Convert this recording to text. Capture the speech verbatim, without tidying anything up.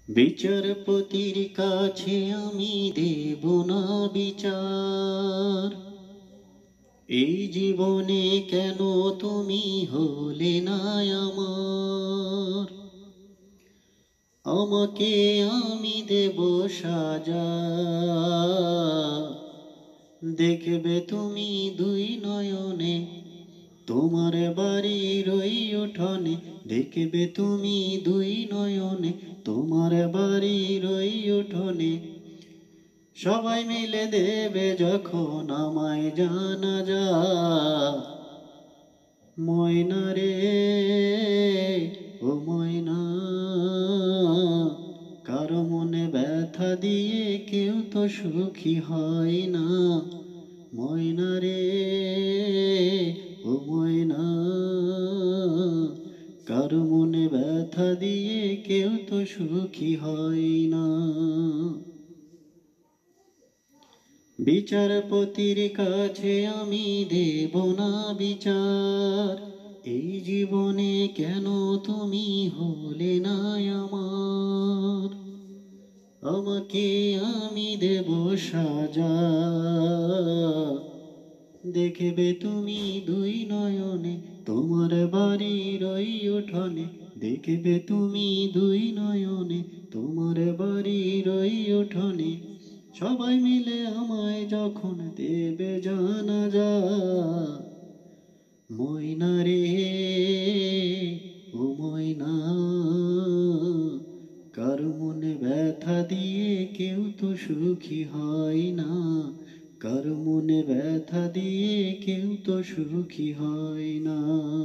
বিচারপতির কাছে আমি দেব না বিচার, এই জীবনে কেন তুমি হলে না আমার। আমাকে আমি দেব সাজা, দেখবে তুমি দুই নয়নে, তোমার বাড়ির ওই উঠোনে। দেখবে তুমি দুই নয়নে, তোমার বাড়ির ওই উঠোনে। সবাই মিলে দেবে যখন আমায় জানাজা। ময়না রে ও ময়না, কারো মনে ব্যথা দিয়ে কেউ তো সুখী হয় না। ময়না রে ও ময়না, কারো মনে ব্যথা দিয়ে কেউ তো সুখী হয় না। বিচারপতির কাছে আমি দেব না বিচার, এই জীবনে কেন তুমি হলে না আমার। আমাকে আমি দেব সাজা, দেখবে তুমি দুই নয়নে, তোমার বাড়ির ওই উঠোনে। দেখবে তুমি দুই নয়নে, তোমার বাড়ির ওই উঠোনে। সবাই মিলে আমায় যখন দেবে জানাজা। ময়না রে ও ময়না, কারো মনে ব্যথা দিয়ে কেউ তো সুখী হয় না। কারো মনে ব্যথা দিয়ে কেউ তো সুখী হয় না।